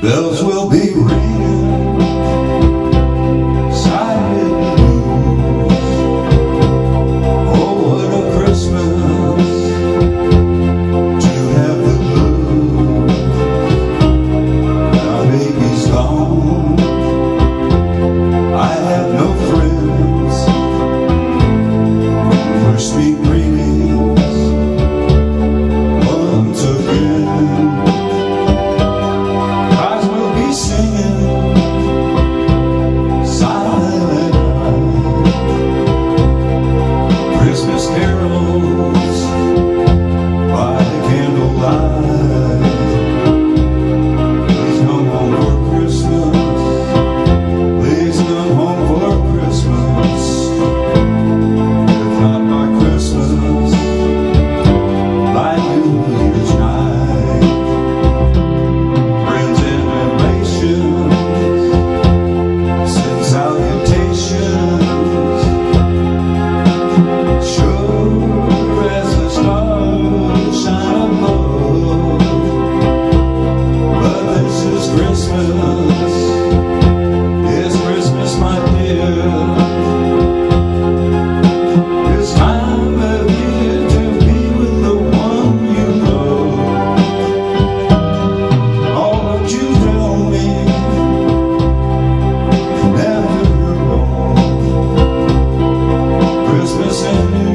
Bells will be ringing, silent blues. Oh, what a Christmas to have the blues. Now baby's gone, I have no friends. Wish me greetings once again. Christmas carols by candlelight. Please come home for Christmas. Please come home for Christmas. If not by Christmas, by New Year's night. Friends and relations send salutations. It's Christmas, my dear. It's time of year to be with the one you love. All that you tell me, never wrong. Christmas and New